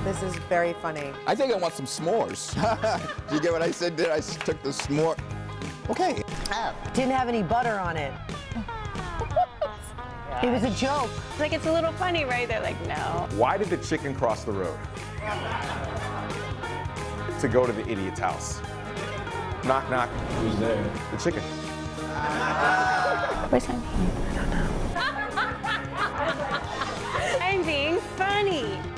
This is very funny. I think I want some s'mores. Do you get what I said there? I took the s'more. Okay. Oh. Didn't have any butter on it. It was a joke. Like, it's a little funny, right? They're like, no. Why did the chicken cross the road? To go to the idiot's house. Knock, knock. Who's there? The chicken. Where's that? I don't know. I'm being funny.